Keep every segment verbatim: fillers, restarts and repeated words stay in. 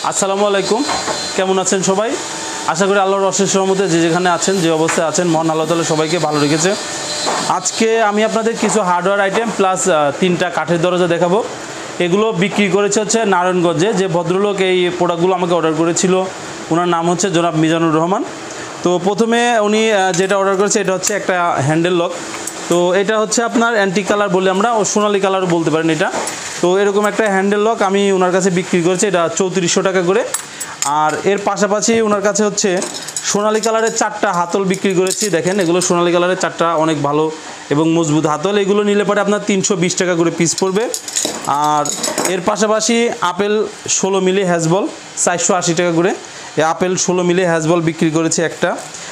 আসসালামু আলাইকুম, কেমন আছেন সবাই? আশা করি আল্লাহর অশেষ রহমতে যে যেখানে আছেন, যে অবস্থায় আছেন, মহান আল্লাহ তাআলা সবাইকে ভালো রেখেছে। আজকে আমি আপনাদের কিছু হার্ডওয়্যার আইটেম প্লাস তিনটা কাঠের দরজা দেখাবো। এগুলো বিক্রি করেছে হচ্ছে নারায়ণগঞ্জে। যে ভদ্রলোক এই প্রোডাক্টগুলো আমাকে অর্ডার করেছিল, ওনার নাম হচ্ছে জনাব মিজানুর রহমান। তো প্রথমে উনি যেটা অর্ডার করেছে এটা হচ্ছে একটা হ্যান্ডেল লক। তো এটা হচ্ছে আপনার অ্যান্টিক কালার বলে আমরা, ও সোনালি কালারও বলতে পারেন এটা। তো এরকম একটা হ্যান্ডেল লক আমি ওনার কাছে বিক্রি করেছি, এটা চৌত্রিশশো টাকা করে। আর এর পাশাপাশি ওনার কাছে হচ্ছে সোনালি কালারের চারটা হাতল বিক্রি করেছি। দেখেন এগুলো সোনালি কালারের চারটা অনেক ভালো এবং মজবুত হাতল। এগুলো নিলে পরে আপনার তিনশো বিশ টাকা করে পিস পড়বে। আর এর পাশাপাশি আপেল ষোলো মিলি হ্যাজবল চারশো আশি টাকা করে। এই আপেল ষোলো মিলি হ্যাজবল বিক্রি করেছি একটা।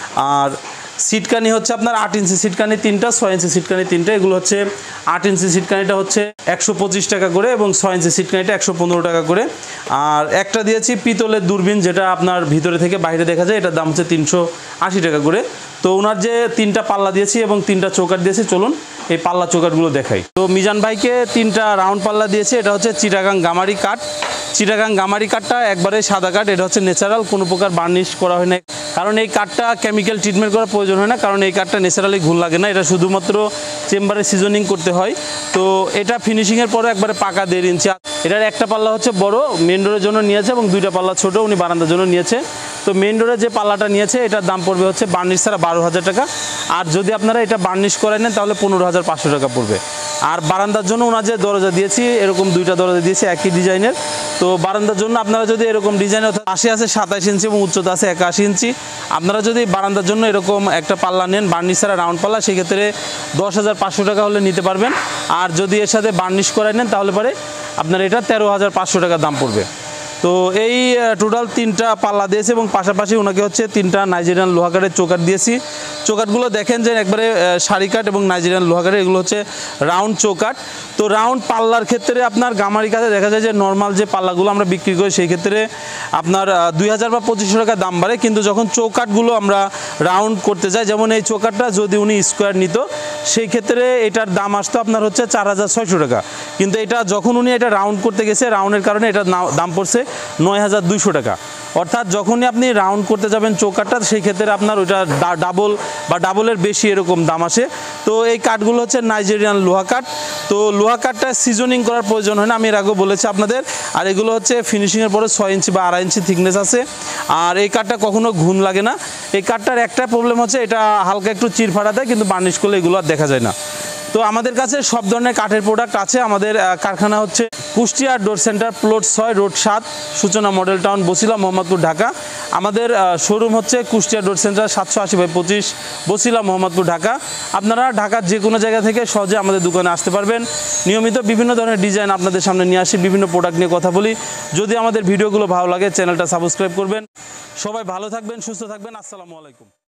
আর সিটকানি হচ্ছে আপনার আট ইঞ্চি সিটকানি তিনটা, ছয় ইঞ্চি সিটকানি তিনটা। এগুলো হচ্ছে আট ইঞ্চি সিটকানিটা হচ্ছে একশো পঁচিশ টাকা করে এবং ছয় ইঞ্চি সিটকানিটা একশো পনেরো টাকা করে। আর একটা দিয়েছি পিতলের দূরবীন, যেটা আপনার ভিতরে থেকে বাইরে দেখা যায়, এটার দাম হচ্ছে তিনশো আশি টাকা করে। তো ওনার যে তিনটা পাল্লা দিয়েছি এবং তিনটা চৌকাঠ দিয়েছি, চলুন এই পাল্লা চৌকাঠগুলো দেখাই। তো মিজান ভাইকে তিনটা রাউন্ড পাল্লা দিয়েছে। এটা হচ্ছে চিটাগাং গামারি কাঠ। চিটাগাং গামারি কাঠটা একবারে সাদা কাঠ, এটা হচ্ছে ন্যাচারাল, কোনো প্রকার বার্নিশ করা হয় না। কারণ এই কাঠটা কেমিক্যাল ট্রিটমেন্ট করার প্রয়োজন হয় না, কারণ এই কাঠটা ন্যাচারালি ঘুল লাগে না। এটা শুধুমাত্র চেম্বারে সিজনিং করতে হয়। তো এটা ফিনিশিংয়ের পরে একবারে পাকা দেড় ইঞ্চি। এটার একটা পাল্লা হচ্ছে বড়, মেন ডোরের জন্য নিয়েছে, এবং দুইটা পাল্লা ছোট উনি বারান্দার জন্য নিয়েছে। তো মেন ডোরের যে পাল্লাটা নিয়েছে এটার দাম পড়বে হচ্ছে বার্নিশ ছাড়া বারো হাজার টাকা। আর যদি আপনারা এটা বার্নিশ করে নেন তাহলে পনেরো হাজার পাঁচশো টাকা পড়বে। আর বারান্দার জন্য ওনার যে দরজা দিয়েছি, এরকম দুইটা দরজা দিয়েছি একই ডিজাইনের। তো বারান্দার জন্য আপনারা যদি এরকম ডিজাইন, অর্থাৎ আশি আছে সাতাইশ ইঞ্চি এবং উচ্চতা আছে একাশি ইঞ্চি, আপনারা যদি বারান্দার জন্য এরকম একটা পাল্লা নেন বার্নিশ ছাড়া রাউন্ড পাল্লা, সেক্ষেত্রে দশ হাজার পাঁচশো টাকা হলে নিতে পারবেন। আর যদি এর সাথে বার্নিশ করাই নেন তাহলে পরে আপনার এটা তেরো হাজার পাঁচশো টাকা দাম পড়বে। তো এই টোটাল তিনটা পাল্লা দিয়েছে এবং পাশাপাশি ওনাকে হচ্ছে তিনটা নাইজেরিয়ান লোহাকারের চৌকাঠ দিয়েছি। চৌকাঠগুলো দেখেন যে একবারে সারি কাঠ এবং নাইজেরিয়ান লোহাকারের, এগুলো হচ্ছে রাউন্ড চৌকাঠ। তো রাউন্ড পাল্লার ক্ষেত্রে আপনার গামারি কাঠে দেখা যায় যে নর্মাল যে পাল্লাগুলো আমরা বিক্রি করি সেই ক্ষেত্রে আপনার দুই হাজার বা পঁচিশশো টাকা দাম বাড়ে। কিন্তু যখন চৌকাঠগুলো আমরা রাউন্ড করতে যাই, যেমন এই চৌকাঠটা যদি উনি স্কোয়ার নিত, সেই ক্ষেত্রে এটার দাম আসতো আপনার হচ্ছে চার হাজার ছয়শো টাকা। কিন্তু এটা যখন উনি এটা রাউন্ড করতে গেছে, রাউন্ডের কারণে এটার দাম পড়ছে নয় হাজার দুইশো টাকা। অর্থাৎ যখনই আপনি রাউন্ড করতে যাবেন চৌকাঠটা, সেই ক্ষেত্রে আপনার ওইটা ডাবল বা ডাবলের বেশি এরকম দাম আসে। তো এই কাঠগুলো হচ্ছে নাইজেরিয়ান লোহা কাঠ। তো লোহা কাঠটা সিজনিং করার প্রয়োজন হয় না, আমি এর আগেও বলেছি আপনাদের। আর এগুলো হচ্ছে ফিনিশিংয়ের পরে ছয় ইঞ্চি বা আড়াই ইঞ্চি থিকনেস আছে। আর এই কাঠটা কখনো ঘুণ লাগে না। এই কাঠটার একটা প্রবলেম হচ্ছে এটা হালকা একটু চিরফাড়া দেয়, কিন্তু বার্নিশ করলে এগুলো আর দেখা যায় না। তো আমাদের কাছে সব ধরনের কাঠের প্রোডাক্ট আছে। আমাদের কারখানা হচ্ছে কুষ্টিয়া ডোর সেন্টার, প্লট ছয়, রোড সাত, সূচনা মডেল টাউন, বছিলা, মোহাম্মদপুর, ঢাকা। আমাদের শোরুম হচ্ছে কুষ্টিয়া ডোর সেন্টার, সাতশো আশি বাই পঁচিশ, বছিলা, মোহাম্মদপুর, ঢাকা। আপনারা ঢাকার যে কোনো জায়গা থেকে সহজে আমাদের দোকানে আসতে পারবেন। নিয়মিত বিভিন্ন ধরনের ডিজাইন আপনাদের সামনে নিয়ে আসি, বিভিন্ন প্রোডাক্ট নিয়ে কথা বলি। যদি আমাদের ভিডিওগুলো ভালো লাগে চ্যানেলটা সাবস্ক্রাইব করবেন। সবাই ভালো থাকবেন, সুস্থ থাকবেন। আসসালামু আলাইকুম।